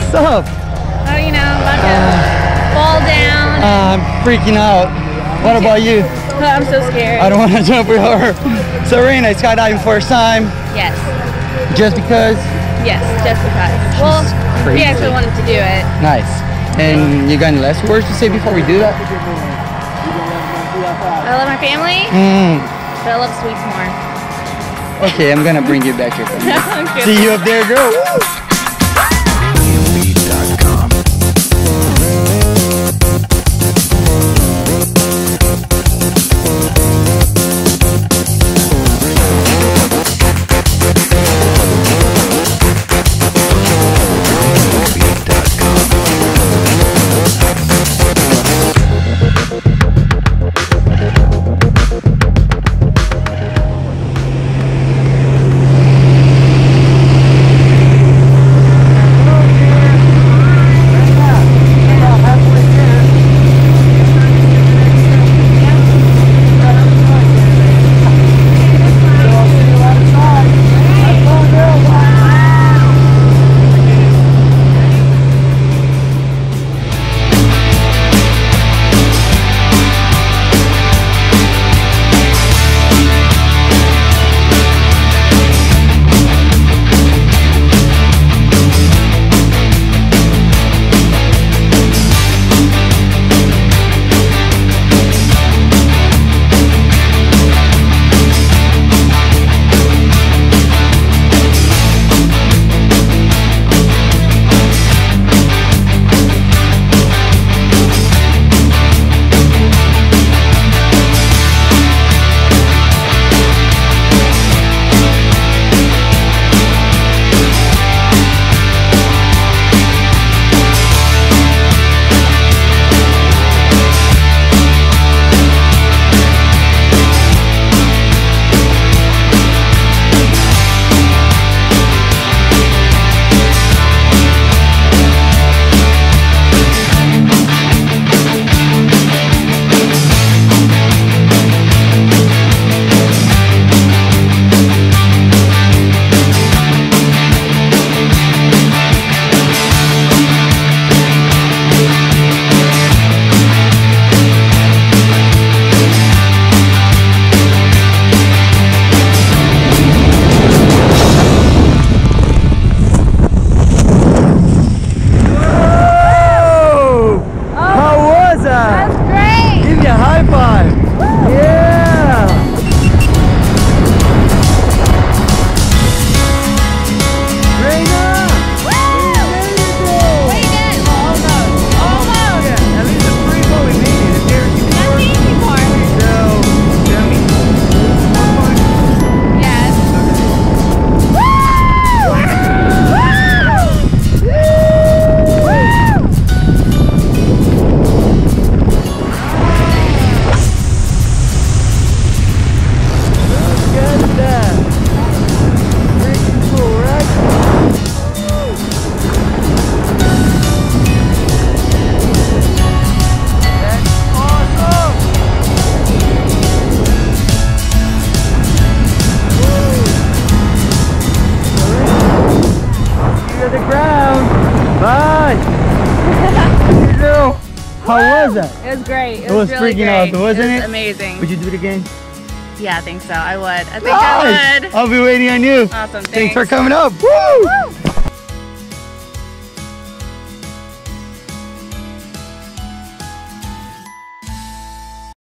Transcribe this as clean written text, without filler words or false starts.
What's up? Oh, you know, about to fall down. I'm freaking out. What about you? I'm so scared. I don't want to jump with her. So Reyna, skydiving first time? Yes. Just because? Yes, just because. Well, we actually wanted to do it. Nice. And you got any last words to say before we do that? I love my family, but I love sweets more. Okay, I'm gonna bring you back here. Okay. See you up there, girl. Woo! How was that? It was great. It was really freaking great. awesome, wasn't it? It was amazing. Would you do it again? Yeah, I think so. I would. I think I would. I'll be waiting on you. Awesome. Thanks for coming up. Woo!